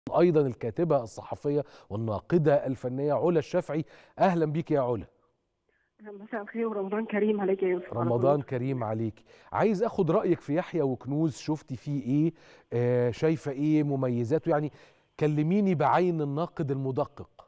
أيضا الكاتبة الصحفية والناقدة الفنية علا الشافعي. أهلا بيك يا علا. مساء الخير ورمضان كريم عليك يا يوسف وعلى كل رمضان المصريين. كريم عليك. عايز أخد رأيك في يحيى وكنوز، شفتي فيه إيه؟ شايفة إيه مميزاته؟ يعني كلميني بعين الناقد المدقق.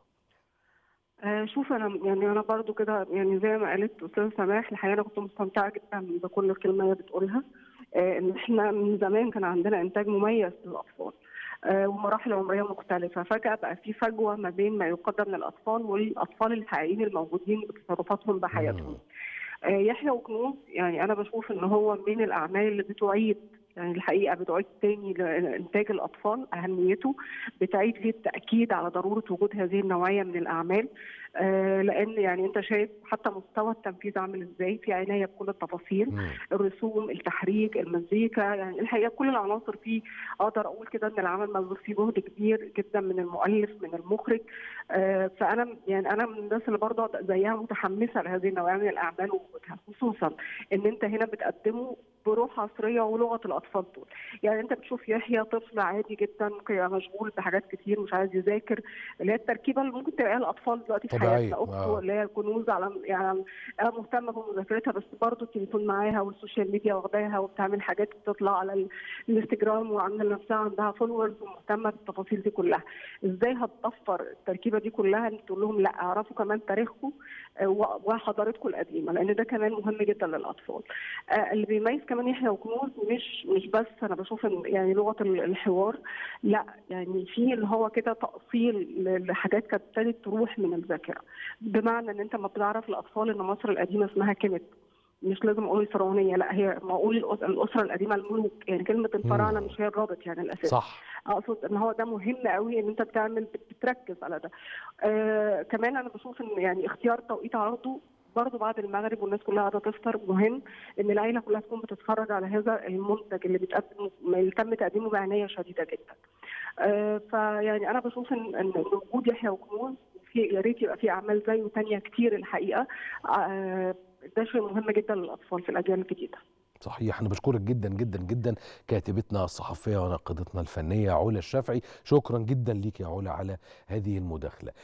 شوف انا برضو كده، يعني زي ما قالت استاذ سماح، الحقيقه انا كنت مستمتعه جدا بكل كلمه هي بتقولها. ان احنا من زمان كان عندنا انتاج مميز للاطفال، ومراحل عمريه مختلفه. فجاه بقى في فجوه ما بين ما يقدم للاطفال والاطفال الحقيقيين الموجودين بتصرفاتهم بحياتهم. يحيى وكنوز، يعني انا بشوف ان هو من الاعمال اللي بتعيد، يعني الحقيقه بتعيد تاني لانتاج الاطفال اهميته، بتعيد ليه التاكيد على ضروره وجود هذه النوعيه من الاعمال. لان يعني انت شايف حتى مستوى التنفيذ عامل ازاي، في عنايه بكل التفاصيل، الرسوم، التحريك، المزيكا، يعني الحقيقه كل العناصر فيه. اقدر اقول كده ان العمل مبذول فيه جهد كبير جدا من المؤلف من المخرج. فانا يعني انا من الناس اللي برضه زيها متحمسه لهذه النوعيه من الاعمال ووجودها، خصوصا ان انت هنا بتقدمه بروح عصريه ولغه الاطفال دول. يعني انت بتشوف يحيى طفل عادي جدا ممكن يبقى مشغول بحاجات كتير، مش عايز يذاكر، اللي هي التركيبه اللي ممكن تلاقيها الاطفال دلوقتي في طبيعية. حياتنا. اخته اللي هي كنوز على يعني مهتمه بمذاكرتها، بس برضه التليفون معاها والسوشيال ميديا واخداها، وبتعمل حاجات بتطلع على الانستجرام وعامله لنفسها عندها فولورز ومهتمه بالتفاصيل دي كلها. ازاي هتضفر التركيبه دي كلها ان تقول لهم لا اعرفوا كمان تاريخكم وحضارتكم القديمه، لان ده كمان مهم جدا للاطفال. اللي بيميز كمان يحيى وكنوز مش بس انا بشوف ان يعني لغه الحوار، لا يعني في اللي هو كده تاصيل لحاجات كانت ابتدت تروح من الذاكره. بمعنى ان انت ما بتعرف الاطفال ان مصر القديمه اسمها كانت، مش لازم اقول الفرعونيه، لا هي ما اقول الاسره القديمه الملوك، يعني كلمه الفراعنه مش هي الرابط يعني الاساسي. صح. اقصد ان هو ده مهم قوي ان انت بتركز على ده. كمان انا بشوف ان يعني اختيار توقيت عرضه برضه بعد المغرب والناس كلها قاعده تفطر مهم، ان العيله كلها تكون بتتفرج على هذا المنتج اللي بيتقدم، اللي تم تقديمه بعنايه شديده جدا. فيعني انا بشوف ان وجود يحيى وكنوز يا ريت يبقى في اعمال زيه ثانيه كتير الحقيقه. ده شيء مهم جدا للاطفال في الاجيال الجديده. صحيح. أنا بشكرك جدا جدا جدا كاتبتنا الصحفية وناقدتنا الفنية علا الشافعي. شكرا جدا ليك يا علا على هذه المداخلة.